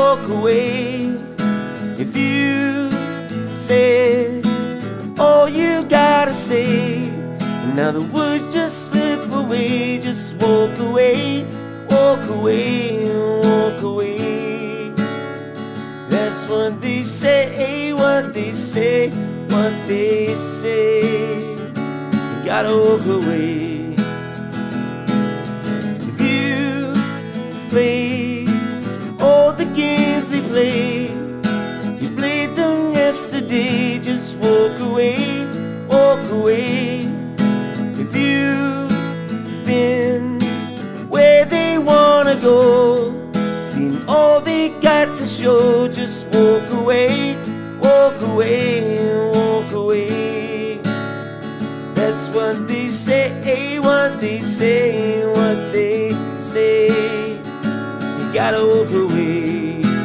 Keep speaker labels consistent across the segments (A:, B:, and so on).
A: walk away. If you said all you gotta say, now the words just slip away. Just walk away, walk away, walk away. That's what they say, what they say, what they say. You gotta walk away. If you play all the games they play, you played them yesterday. Just walk away, walk away. If you've been where they wanna go, seen all they got to show, just walk away, walk away, walk away. That's what they say, what they say, what they say. You gotta walk away.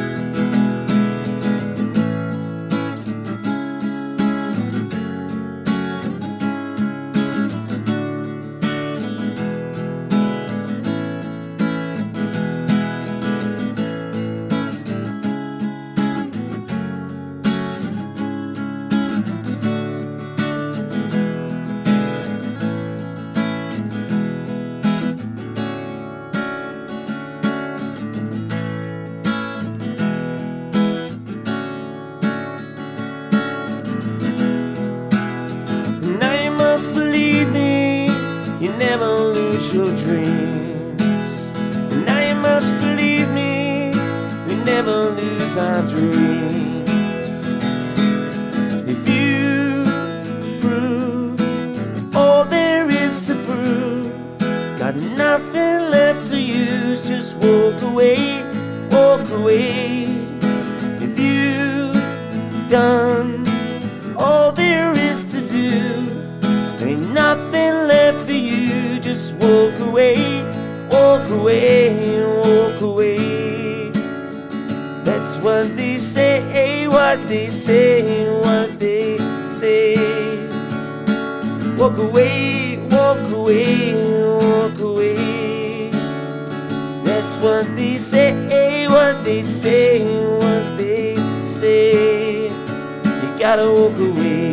A: Believe me, you never lose your dreams. And now you must believe me, we never lose our dreams. If you prove all there is to prove, got nothing left to use, just walk away, walk away. If you've done all there is to do, ain't nothing left for you, just walk away, walk away, walk away. That's what they say, what they say, what they say. Walk away, walk away, walk away. That's what they say, what they say, what they say. You gotta walk away.